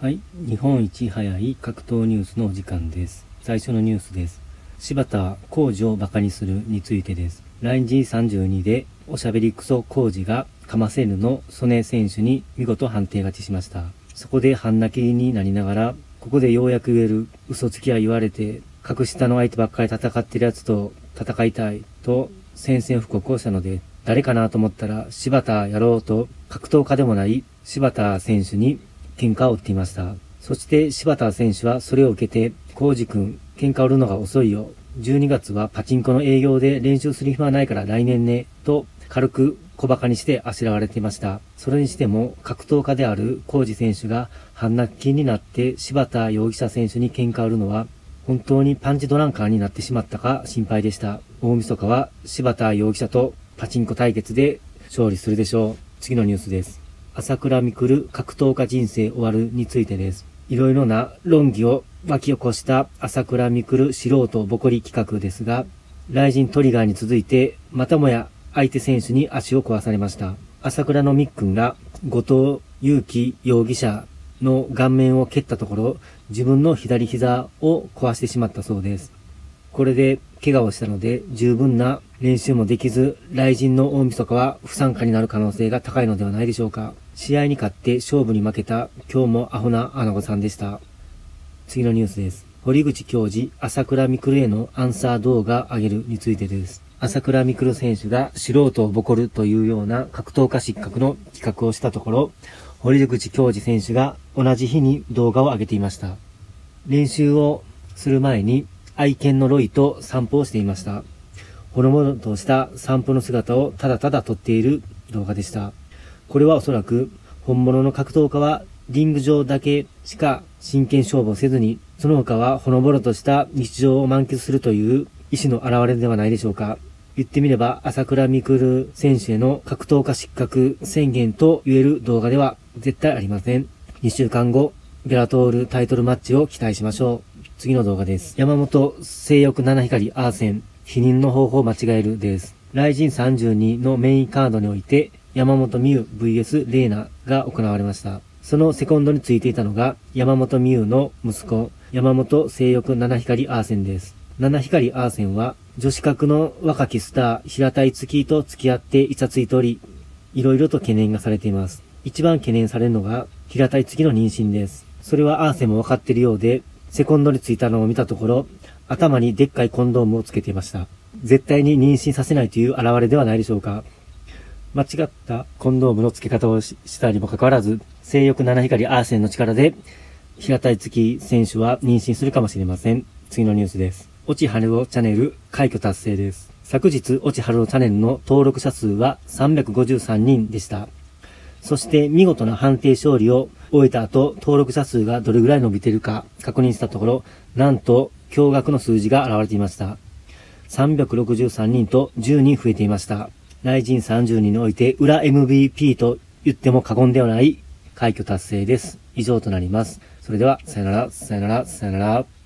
はい。日本一早い格闘ニュースのお時間です。最初のニュースです。柴田浩二をバカにするについてです。ライン G32 でおしゃべりクソ浩二がかませぬの曽根選手に見事判定勝ちしました。そこで半泣きになりながら、ここでようやく言える嘘つきは言われて、格下の相手ばっかり戦ってるやつと戦いたいと宣戦布告をしたので、誰かなと思ったら柴田やろうと格闘家でもない柴田選手に喧嘩を売っていました。そして柴田選手はそれを受けて、浩二くん、喧嘩売るのが遅いよ。12月はパチンコの営業で練習する暇はないから来年ね、と軽く小馬鹿にしてあしらわれていました。それにしても格闘家である浩二選手が半泣きになって柴田容疑者選手に喧嘩売るのは、本当にパンチドランカーになってしまったか心配でした。大晦日は柴田容疑者とパチンコ対決で勝利するでしょう。次のニュースです。朝倉未来格闘家人生終わるについてです。いろいろな論議を湧き起こした朝倉未来素人ボコリ企画ですが、ライジントリガーに続いてまたもや相手選手に足を壊されました。朝倉のみっくんが後藤祐樹容疑者の顔面を蹴ったところ、自分の左膝を壊してしまったそうです。これで怪我をしたので十分な練習もできず、雷神の大晦日は不参加になる可能性が高いのではないでしょうか。試合に勝って勝負に負けた今日もアホなアナゴさんでした。次のニュースです。堀口教授、朝倉未来へのアンサー動画上げるについてです。朝倉未来選手が素人をボコるというような格闘家失格の企画をしたところ、堀口教授選手が同じ日に動画を上げていました。練習をする前に愛犬のロイと散歩をしていました。ほのぼのとした散歩の姿をただただ撮っている動画でした。これはおそらく本物の格闘家はリング上だけしか真剣勝負をせずに、その他はほのぼのとした日常を満喫するという意志の表れではないでしょうか。言ってみれば朝倉未来選手への格闘家失格宣言と言える動画では絶対ありません。2週間後、ベラトールタイトルマッチを期待しましょう。次の動画です。山本性欲七光アーセン、否認の方法を間違えるです。ライジン32のメインカードにおいて、山本美優 vs レーナが行われました。そのセコンドについていたのが、山本美優の息子、山本性欲七光アーセンです。七光アーセンは、女子格の若きスター、平田樹と付き合ってイチャついており、いろいろと懸念がされています。一番懸念されるのが、平田樹の妊娠です。それはアーセンも分かっているようで、セコンドについたのを見たところ、頭にでっかいコンドームをつけていました。絶対に妊娠させないという表れではないでしょうか。間違ったコンドームの付け方をしたにもかかわらず、性欲七光アーセンの力で、平田樹選手は妊娠するかもしれません。次のニュースです。越智春夫チャンネル快挙達成です。昨日、越智春夫チャンネルの登録者数は353人でした。そして見事な判定勝利を終えた後、登録者数がどれぐらい伸びているか確認したところ、なんと驚愕の数字が現れていました。363人と10人増えていました。ライジン30人において裏 MVP と言っても過言ではない快挙達成です。以上となります。それでは、さよなら、さよなら、さよなら。